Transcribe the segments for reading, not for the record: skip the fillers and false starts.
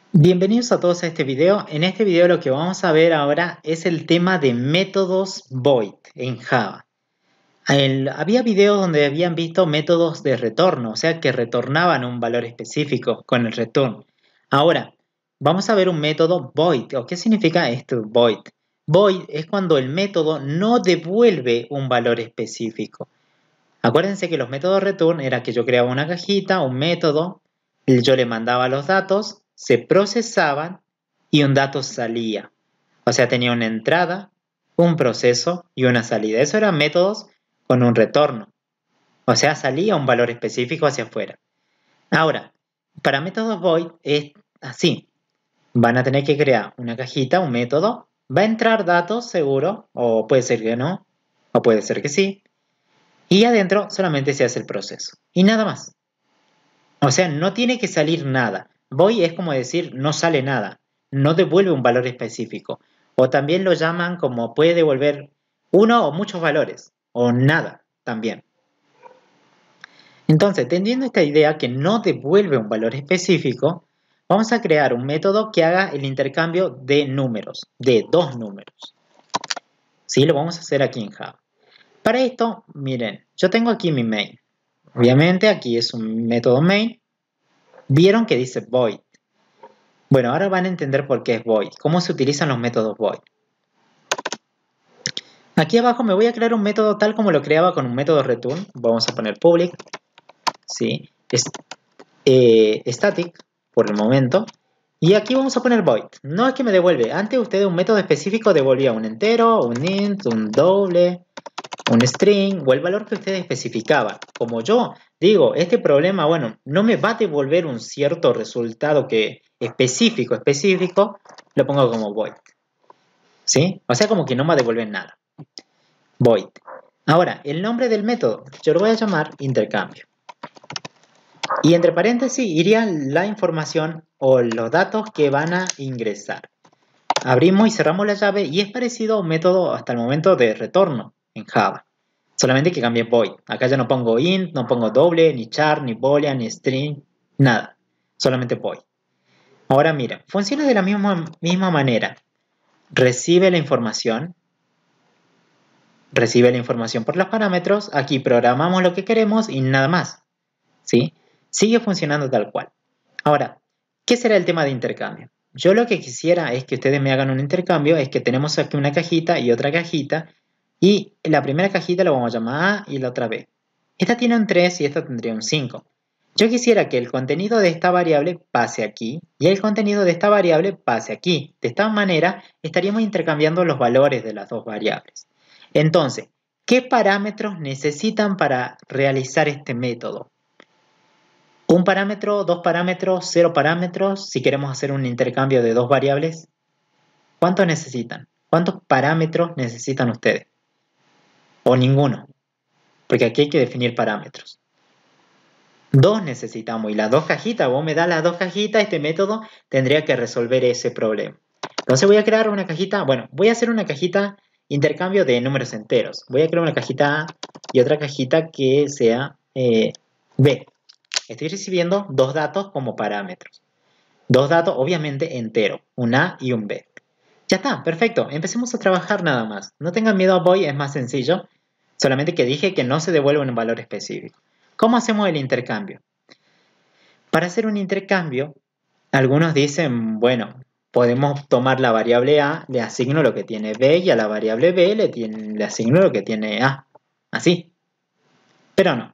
Bienvenidos a todos a este video. En este video lo que vamos a ver ahora es el tema de métodos void en Java. Había videos donde habían visto métodos de retorno, o sea que retornaban un valor específico con el return. Ahora, vamos a ver un método void. ¿O qué significa esto void? Void es cuando el método no devuelve un valor específico. Acuérdense que los métodos return era que yo creaba una cajita, un método, yo le mandaba los datos, se procesaban y un dato salía. O sea, tenía una entrada, un proceso y una salida. Eso eran métodos con un retorno. O sea, salía un valor específico hacia afuera. Ahora, para métodos void es así. Van a tener que crear una cajita, un método. Va a entrar datos, seguro, o puede ser que no, o puede ser que sí. Y adentro solamente se hace el proceso. Y nada más. O sea, no tiene que salir nada. Void es como decir, no sale nada. No devuelve un valor específico. O también lo llaman como puede devolver uno o muchos valores. O nada también. Entonces, teniendo esta idea que no devuelve un valor específico, vamos a crear un método que haga el intercambio de números, de dos números. ¿Sí? Lo vamos a hacer aquí en Java. Para esto, miren, yo tengo aquí mi main. Obviamente aquí es un método main. Vieron que dice void. Bueno, ahora van a entender por qué es void. Cómo se utilizan los métodos void. Aquí abajo me voy a crear un método tal como lo creaba con un método return. Vamos a poner public. ¿Sí? Static por el momento. Y aquí vamos a poner void. No es que me devuelve. Antes ustedes un método específico devolvía un entero, un int, un doble, un string o el valor que ustedes especificaban. Como yo digo, este problema, bueno, no me va a devolver un cierto resultado que específico, lo pongo como void. ¿Sí? O sea, como que no me va a devolver nada. Void. Ahora, el nombre del método, yo lo voy a llamar intercambio. Y entre paréntesis iría la información o los datos que van a ingresar. Abrimos y cerramos la llave y es parecido a un método hasta el momento de retorno en Java. Solamente que cambie void. Acá ya no pongo int, no pongo doble, ni char, ni boolean, ni string, nada. Solamente void. Ahora mira, funciona de la misma manera. Recibe la información por los parámetros. Aquí programamos lo que queremos y nada más. ¿Sí? Sigue funcionando tal cual. Ahora, ¿qué será el tema de intercambio? Yo lo que quisiera es que ustedes me hagan un intercambio, es que tenemos aquí una cajita y otra cajita, y la primera cajita la vamos a llamar A y la otra B. Esta tiene un 3 y esta tendría un 5. Yo quisiera que el contenido de esta variable pase aquí y el contenido de esta variable pase aquí. De esta manera estaríamos intercambiando los valores de las dos variables. Entonces, ¿qué parámetros necesitan para realizar este método? Un parámetro, dos parámetros, cero parámetros, si queremos hacer un intercambio de dos variables. ¿Cuántos necesitan? ¿Cuántos parámetros necesitan ustedes? O ninguno, porque aquí hay que definir parámetros. Dos necesitamos y las dos cajitas, vos me das las dos cajitas, este método tendría que resolver ese problema. Entonces voy a crear una cajita, bueno, voy a hacer una cajita intercambio de números enteros. Voy a crear una cajita A y otra cajita que sea B. Estoy recibiendo dos datos como parámetros. Dos datos, obviamente, enteros, un A y un B. Ya está, perfecto. Empecemos a trabajar nada más. No tengan miedo a void, es más sencillo. Solamente que dije que no se devuelve un valor específico. ¿Cómo hacemos el intercambio? Para hacer un intercambio, algunos dicen, bueno, podemos tomar la variable A, le asigno lo que tiene B y a la variable B le asigno lo que tiene A. Así. Pero no.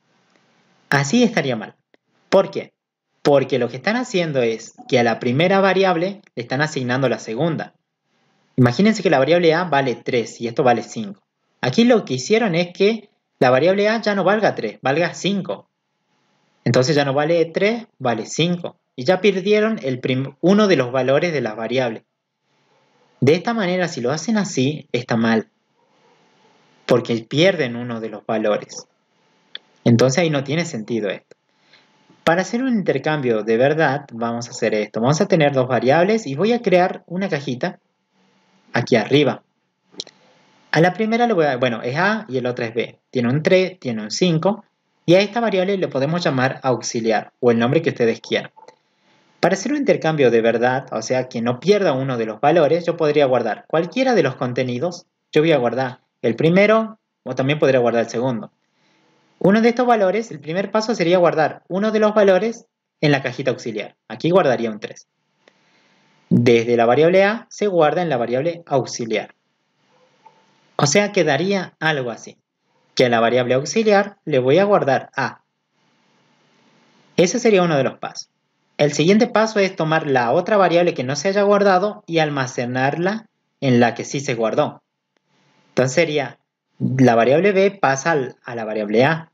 Así estaría mal. ¿Por qué? Porque lo que están haciendo es que a la primera variable le están asignando la segunda. Imagínense que la variable A vale 3 y esto vale 5. Aquí lo que hicieron es que la variable A ya no valga 3, valga 5. Entonces ya no vale 3, vale 5. Y ya perdieron uno de los valores de las variables. De esta manera, si lo hacen así, está mal. Porque pierden uno de los valores. Entonces ahí no tiene sentido esto. Para hacer un intercambio de verdad, vamos a hacer esto. Vamos a tener dos variables y voy a crear una cajita aquí arriba. A la primera le voy a, bueno, es A y el otro es B. Tiene un 3, tiene un 5. Y a esta variable le podemos llamar auxiliar o el nombre que ustedes quieran. Para hacer un intercambio de verdad, o sea, que no pierda uno de los valores, yo podría guardar cualquiera de los contenidos. Yo voy a guardar el primero o también podría guardar el segundo. Uno de estos valores, el primer paso sería guardar uno de los valores en la cajita auxiliar. Aquí guardaría un 3. Desde la variable A se guarda en la variable auxiliar. O sea, quedaría algo así, que a la variable auxiliar le voy a guardar A. Ese sería uno de los pasos. El siguiente paso es tomar la otra variable que no se haya guardado y almacenarla en la que sí se guardó. Entonces sería, la variable B pasa a la variable A.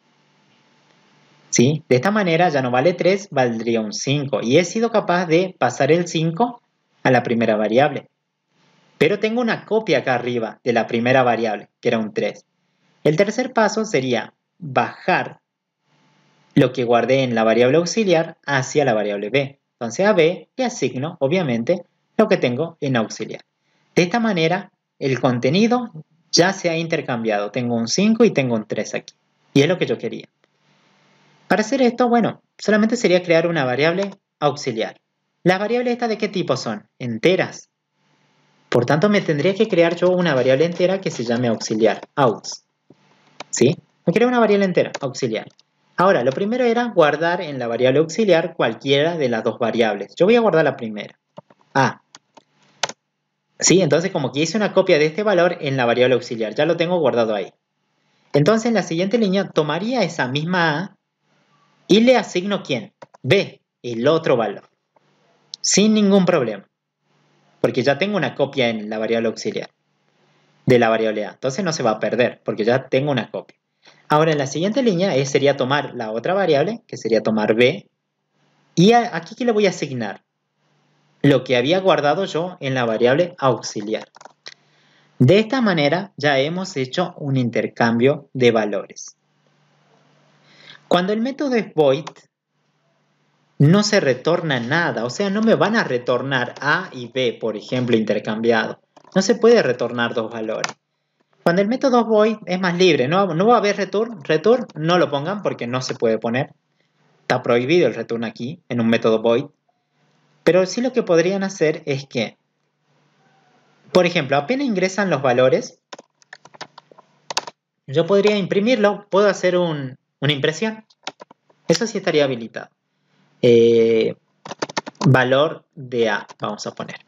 ¿Sí? De esta manera ya no vale 3, valdría un 5. Y he sido capaz de pasar el 5 a la primera variable. Pero tengo una copia acá arriba de la primera variable, que era un 3. El tercer paso sería bajar lo que guardé en la variable auxiliar hacia la variable B. Entonces a B le asigno, obviamente, lo que tengo en auxiliar. De esta manera, el contenido ya se ha intercambiado. Tengo un 5 y tengo un 3 aquí. Y es lo que yo quería. Para hacer esto, bueno, solamente sería crear una variable auxiliar. ¿Las variables estas de qué tipo son? Enteras. Por tanto, me tendría que crear yo una variable entera que se llame auxiliar, aux. ¿Sí? Me creo una variable entera, auxiliar. Ahora, lo primero era guardar en la variable auxiliar cualquiera de las dos variables. Yo voy a guardar la primera, A. ¿Sí? Entonces, como que hice una copia de este valor en la variable auxiliar. Ya lo tengo guardado ahí. Entonces, en la siguiente línea, tomaría esa misma A y le asigno ¿quién? B, el otro valor. Sin ningún problema. Porque ya tengo una copia en la variable auxiliar de la variable A. Entonces no se va a perder porque ya tengo una copia. Ahora en la siguiente línea sería tomar la otra variable, que sería tomar B. Y aquí ¿qué le voy a asignar? Lo que había guardado yo en la variable auxiliar. De esta manera ya hemos hecho un intercambio de valores. Cuando el método es void, no se retorna nada, o sea, no me van a retornar A y B, por ejemplo, intercambiado. No se puede retornar dos valores. Cuando el método void es más libre, no va a haber return. Return no lo pongan porque no se puede poner. Está prohibido el return aquí, en un método void. Pero sí lo que podrían hacer es que, por ejemplo, apenas ingresan los valores, yo podría imprimirlo, puedo hacer una impresión. Eso sí estaría habilitado. Valor de A, vamos a poner.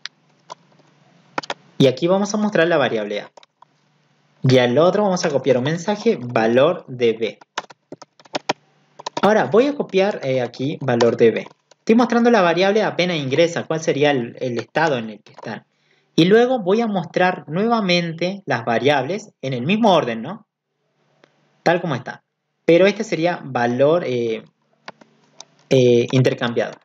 Y aquí vamos a mostrar la variable A. Y al otro vamos a copiar un mensaje, valor de B. Ahora voy a copiar aquí valor de B. Estoy mostrando la variable apenas ingresa, cuál sería el estado en el que están. Y luego voy a mostrar nuevamente las variables en el mismo orden, ¿no? Tal como está. Pero este sería valor intercambiado.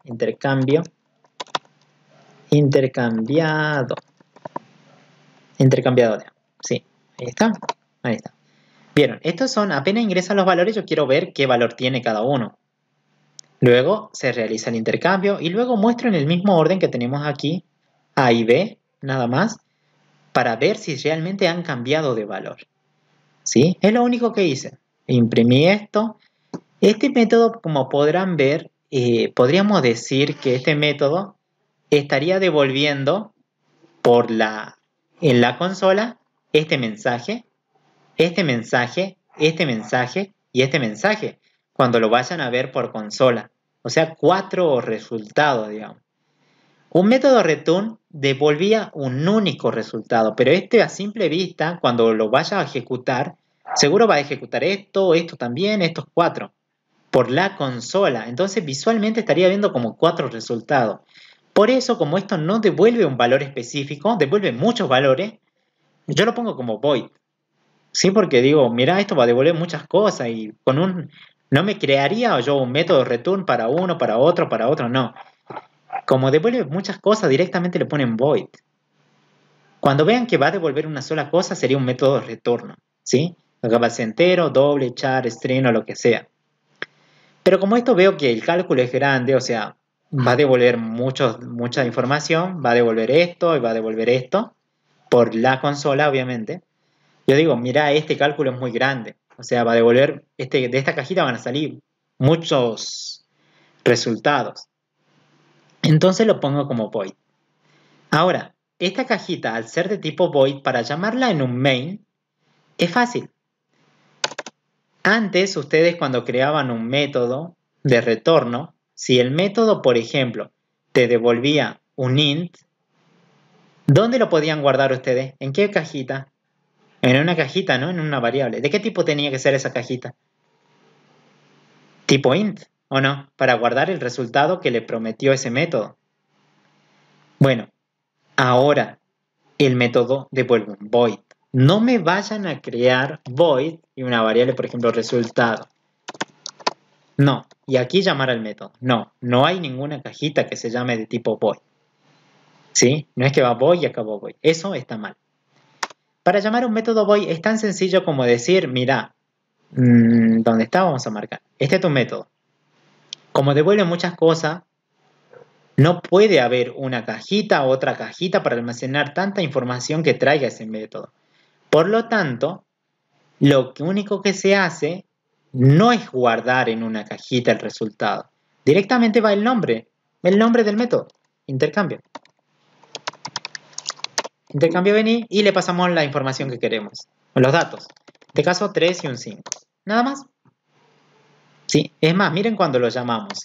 Intercambiado. Intercambiado. Sí, ahí está. Ahí está. Vieron, estos son, apenas ingresan los valores, yo quiero ver qué valor tiene cada uno. Luego se realiza el intercambio y luego muestro en el mismo orden que tenemos aquí A y B, nada más, para ver si realmente han cambiado de valor. ¿Sí? Es lo único que hice. Imprimí esto. Este método, como podrán ver, podríamos decir que este método estaría devolviendo en la consola este mensaje, este mensaje, este mensaje y este mensaje cuando lo vayan a ver por consola. O sea, 4 resultados, digamos. Un método return devolvía un único resultado, pero este a simple vista, cuando lo vaya a ejecutar, seguro va a ejecutar esto, esto también, estos 4, por la consola. Entonces visualmente estaría viendo como 4 resultados. Por eso, como esto no devuelve un valor específico, devuelve muchos valores, yo lo pongo como void. Sí, porque digo, mira, esto va a devolver muchas cosas y no me crearía yo un método return para uno, para otro, no. Como devuelve muchas cosas, directamente le ponen void. Cuando vean que va a devolver una sola cosa, sería un método de retorno, ¿sí? Acá va a ser entero, doble, char, string o lo que sea. Pero como esto veo que el cálculo es grande, o sea, va a devolver mucha información, va a devolver esto y va a devolver esto, por la consola, obviamente. Yo digo, mira, este cálculo es muy grande. O sea, va a devolver, de esta cajita van a salir muchos resultados. Entonces lo pongo como void. Ahora, esta cajita, al ser de tipo void, para llamarla en un main, es fácil. Antes, ustedes cuando creaban un método de retorno, si el método, por ejemplo, te devolvía un int, ¿dónde lo podían guardar ustedes? ¿En qué cajita? En una cajita, ¿no? En una variable. ¿De qué tipo tenía que ser esa cajita? ¿Tipo int o no? Para guardar el resultado que le prometió ese método. Bueno, ahora el método devuelve un void. No me vayan a crear void y una variable, por ejemplo, resultado. No, y aquí llamar al método. No, no hay ninguna cajita que se llame de tipo void. ¿Sí? No es que va void y acabó void. Eso está mal. Para llamar un método void es tan sencillo como decir, mira, ¿dónde está? Vamos a marcar. Este es tu método. Como devuelve muchas cosas, no puede haber una cajita o otra cajita para almacenar tanta información que traiga ese método. Por lo tanto, lo único que se hace no es guardar en una cajita el resultado. Directamente va el nombre del método. Intercambio. Intercambio vení y le pasamos la información que queremos. Los datos. En este caso 3 y un 5. Nada más. Sí, es más, miren cuando lo llamamos.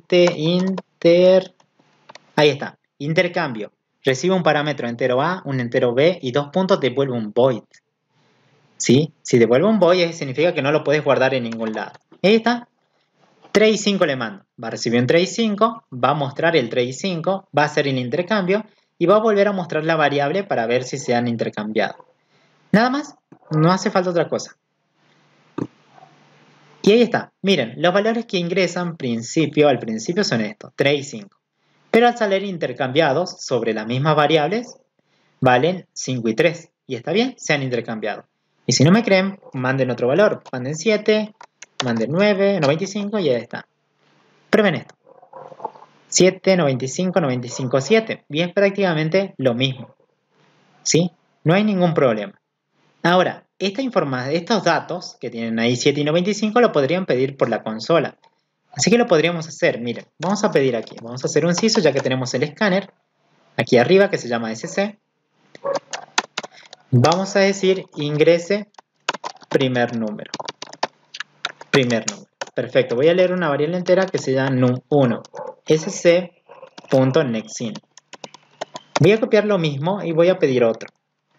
Ahí está. Intercambio. Recibe un parámetro entero A, un entero B y 2 puntos devuelve un void. ¿Sí? Si devuelve un void significa que no lo puedes guardar en ningún lado. Ahí está. 3 y 5 le mando. Va a recibir un 3 y 5, va a mostrar el 3 y 5, va a hacer el intercambio y va a volver a mostrar la variable para ver si se han intercambiado. Nada más, no hace falta otra cosa. Y ahí está. Miren, los valores que ingresan al principio son estos, 3 y 5. Pero al salir intercambiados sobre las mismas variables, valen 5 y 3. Y está bien, se han intercambiado. Y si no me creen, manden otro valor. Manden 7, manden 9, 95 y ya está. Prueben esto. 7, 95, 95, 7. Y es prácticamente lo mismo. ¿Sí? No hay ningún problema. Ahora, estos datos que tienen ahí 7 y 95 lo podrían pedir por la consola. Así que lo podríamos hacer. Miren, vamos a pedir aquí. Vamos a hacer un CISO ya que tenemos el escáner. Aquí arriba que se llama SC. Vamos a decir ingrese primer número. Perfecto. Voy a leer una variable entera que se llama num1. sc.nextIn. Voy a copiar lo mismo y voy a pedir otro.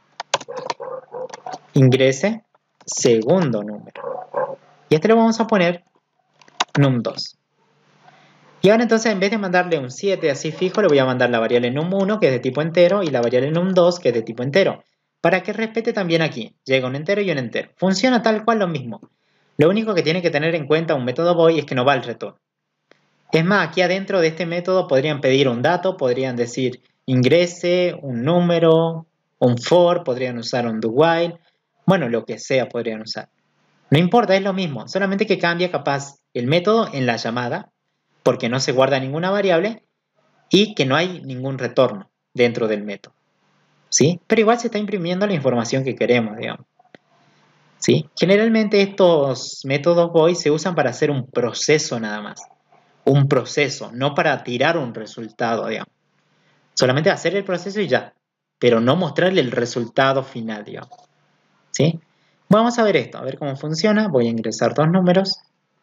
Ingrese segundo número. Y este lo vamos a poner num2. Y ahora entonces en vez de mandarle un 7 así fijo, le voy a mandar la variable num1 que es de tipo entero y la variable num2 que es de tipo entero. Para que respete también aquí. Llega un entero y un entero. Funciona tal cual lo mismo. Lo único que tiene que tener en cuenta un método void es que no va al retorno. Es más, aquí adentro de este método podrían pedir un dato, podrían decir ingrese, un número, un for, podrían usar un do while. Bueno, lo que sea podrían usar. No importa, es lo mismo. Solamente que cambia capaz el método en la llamada, porque no se guarda ninguna variable y que no hay ningún retorno dentro del método. ¿Sí? Pero igual se está imprimiendo la información que queremos, digamos. ¿Sí? Generalmente estos métodos void se usan para hacer un proceso nada más. Un proceso, no para tirar un resultado, digamos. Solamente hacer el proceso y ya. Pero no mostrarle el resultado final, digamos. ¿Sí? Vamos a ver esto, a ver cómo funciona. Voy a ingresar dos números.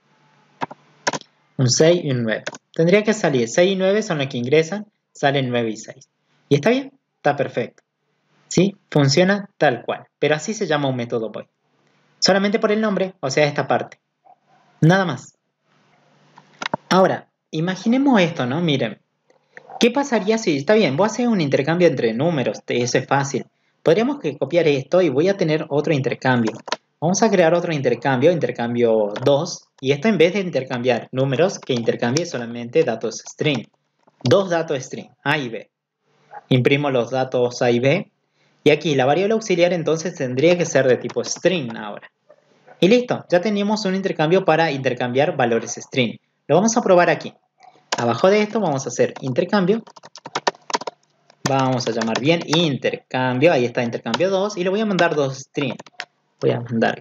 Un 6 y un 9. Tendría que salir 6 y 9 son los que ingresan, salen 9 y 6. Y está bien, está perfecto. ¿Sí? Funciona tal cual, pero así se llama un método void. Solamente por el nombre, o sea, esta parte. Nada más. Ahora, imaginemos esto, ¿no? Miren, ¿qué pasaría si, está bien, voy a hacer un intercambio entre números, eso es fácil. Podríamos copiar esto y voy a tener otro intercambio. Vamos a crear otro intercambio, intercambio 2, y esto en vez de intercambiar números, que intercambie solamente datos string. Dos datos string, A y B. Imprimo los datos A y B, y aquí la variable auxiliar entonces tendría que ser de tipo string ahora. Y listo, ya tenemos un intercambio para intercambiar valores string. Lo vamos a probar aquí. Abajo de esto vamos a hacer intercambio. Vamos a llamar bien intercambio. Ahí está intercambio 2. Y le voy a mandar dos strings. Voy a mandar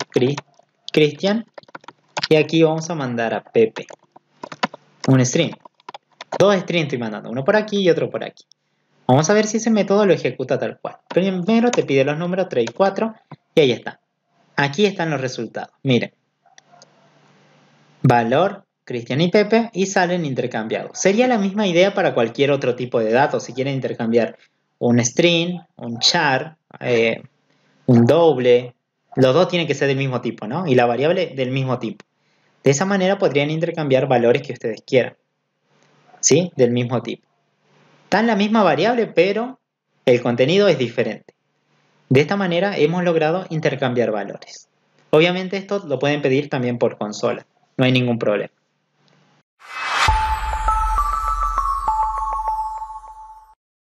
Cristian. Y aquí vamos a mandar a Pepe. Un string. Dos strings estoy mandando, uno por aquí y otro por aquí. Vamos a ver si ese método lo ejecuta tal cual. Primero te pide los números 3 y 4 y ahí está. Aquí están los resultados. Miren. Valor, Cristian y Pepe y salen intercambiados. Sería la misma idea para cualquier otro tipo de datos. Si quieren intercambiar un string, un char, un doble, los dos tienen que ser del mismo tipo, ¿no? Y la variable del mismo tipo. De esa manera podrían intercambiar valores que ustedes quieran, ¿sí? Del mismo tipo. Están la misma variable, pero el contenido es diferente. De esta manera hemos logrado intercambiar valores. Obviamente esto lo pueden pedir también por consola, no hay ningún problema.